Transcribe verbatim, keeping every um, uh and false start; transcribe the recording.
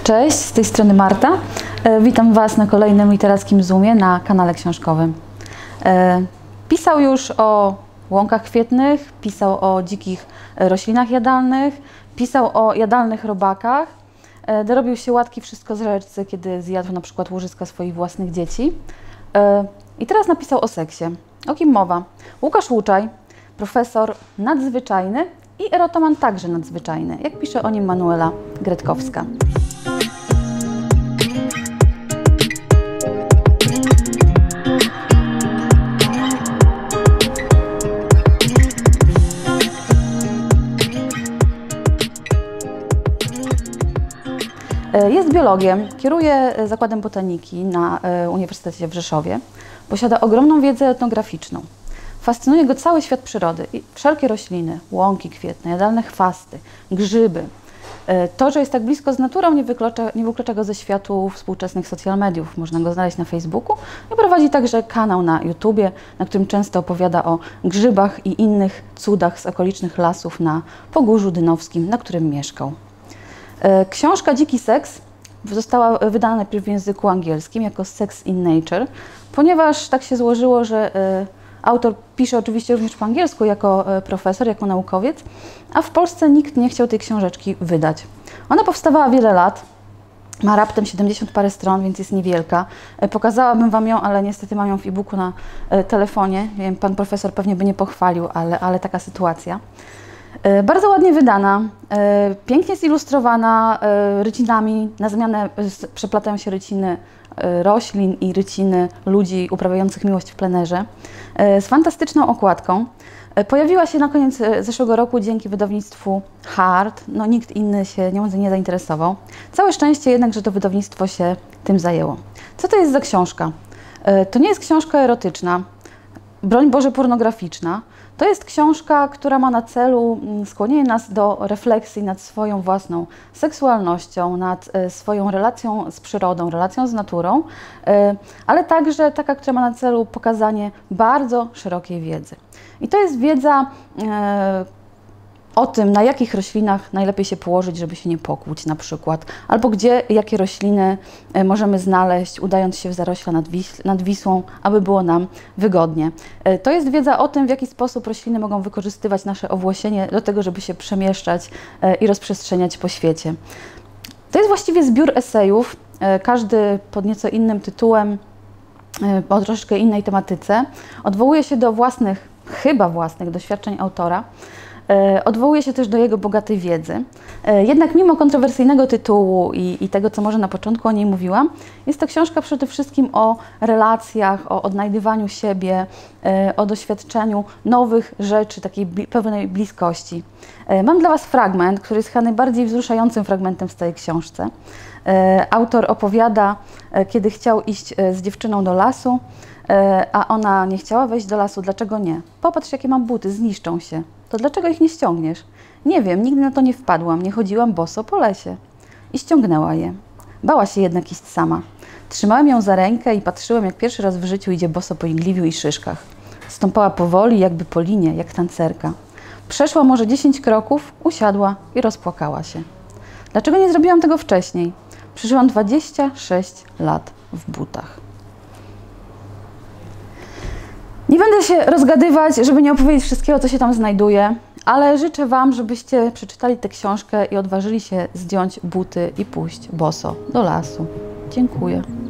Cześć, z tej strony Marta. E, witam Was na kolejnym literackim Zoomie na kanale książkowym. E, pisał już o łąkach kwietnych, pisał o dzikich roślinach jadalnych, pisał o jadalnych robakach. E, dorobił się łatki wszystko z żercy, kiedy zjadł na przykład łożyska swoich własnych dzieci. E, I teraz napisał o seksie. O kim mowa? Łukasz Łuczaj, profesor nadzwyczajny i erotoman także nadzwyczajny, jak pisze o nim Manuela Gretkowska. Jest biologiem, kieruje Zakładem Botaniki na Uniwersytecie w Rzeszowie. Posiada ogromną wiedzę etnograficzną. Fascynuje go cały świat przyrody i wszelkie rośliny, łąki kwietne, jadalne chwasty, grzyby. To, że jest tak blisko z naturą, nie wyklucza, nie wyklucza go ze światu współczesnych social mediów. Można go znaleźć na Facebooku i prowadzi także kanał na YouTubie, na którym często opowiada o grzybach i innych cudach z okolicznych lasów na Pogórzu Dynowskim, na którym mieszkał. Książka Dziki seks została wydana najpierw w języku angielskim jako Sex in Nature, ponieważ tak się złożyło, że autor pisze oczywiście również po angielsku jako profesor, jako naukowiec, a w Polsce nikt nie chciał tej książeczki wydać. Ona powstawała wiele lat, ma raptem siedemdziesiąt parę stron, więc jest niewielka. Pokazałabym Wam ją, ale niestety mam ją w e-booku na telefonie. Wiem, pan profesor pewnie by nie pochwalił, ale, ale taka sytuacja. Bardzo ładnie wydana, pięknie zilustrowana rycinami, na zmianę przeplatają się ryciny roślin i ryciny ludzi uprawiających miłość w plenerze, z fantastyczną okładką. Pojawiła się na koniec zeszłego roku dzięki wydawnictwu Hart, no nikt inny się nią nie zainteresował. Całe szczęście jednak, że to wydawnictwo się tym zajęło. Co to jest za książka? To nie jest książka erotyczna, broń Boże pornograficzna. To jest książka, która ma na celu skłonienie nas do refleksji nad swoją własną seksualnością, nad swoją relacją z przyrodą, relacją z naturą, ale także taka, która ma na celu pokazanie bardzo szerokiej wiedzy. I to jest wiedza o tym, na jakich roślinach najlepiej się położyć, żeby się nie pokłuć na przykład, albo gdzie, jakie rośliny możemy znaleźć, udając się w zarośla nad, Wis nad Wisłą, aby było nam wygodnie. To jest wiedza o tym, w jaki sposób rośliny mogą wykorzystywać nasze owłosienie do tego, żeby się przemieszczać i rozprzestrzeniać po świecie. To jest właściwie zbiór esejów, każdy pod nieco innym tytułem, o troszeczkę innej tematyce. Odwołuje się do własnych, chyba własnych doświadczeń autora. Odwołuje się też do jego bogatej wiedzy. Jednak mimo kontrowersyjnego tytułu i, i tego, co może na początku o niej mówiłam, jest to książka przede wszystkim o relacjach, o odnajdywaniu siebie, o doświadczeniu nowych rzeczy, takiej pełnej bliskości. Mam dla Was fragment, który jest chyba najbardziej wzruszającym fragmentem w tej książce. Autor opowiada, kiedy chciał iść z dziewczyną do lasu, a ona nie chciała wejść do lasu. Dlaczego nie? Popatrz, jakie mam buty, zniszczą się. To dlaczego ich nie ściągniesz? Nie wiem, nigdy na to nie wpadłam, nie chodziłam boso po lesie. I ściągnęła je. Bała się jednak iść sama. Trzymałem ją za rękę i patrzyłem, jak pierwszy raz w życiu idzie boso po igliwiu i szyszkach. Stąpała powoli, jakby po linie, jak tancerka. Przeszła może dziesięć kroków, usiadła i rozpłakała się. Dlaczego nie zrobiłam tego wcześniej? Przeżyłam dwadzieścia sześć lat w butach. Nie będę się rozgadywać, żeby nie opowiedzieć wszystkiego, co się tam znajduje, ale życzę Wam, żebyście przeczytali tę książkę i odważyli się zdjąć buty i pójść boso do lasu. Dziękuję.